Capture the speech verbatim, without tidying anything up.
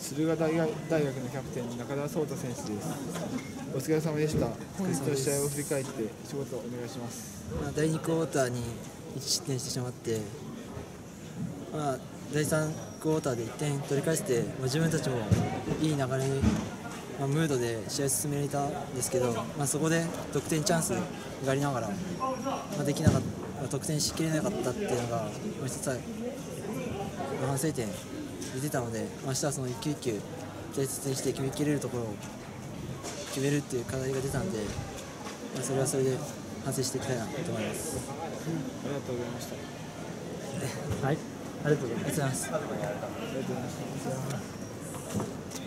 駿河大学大学のキャプテン中田壮太選手です。お疲れ様でした。本日の試合を振り返って一言お願いします。 まあ、だいにクォーターにいち失点してしまって、まあ、だいさんクォーターでいってん取り返して、まあ、自分たちもいい流れに、まあ、ムードで試合を進められたんですけど、まあ、そこで得点チャンスがありながら、まあ、できなかった、得点しきれなかったっていうのが、まあ、一つは反省点出てたので、まあ、明日はその一球一球大切にして決めきれるところを決めるっていう課題が出たんで、まあ、それはそれで反省していきたいなと思います。 ありがとうございました。 はい、ありがとうございます。 ありがとうございます。 ありがとうございました。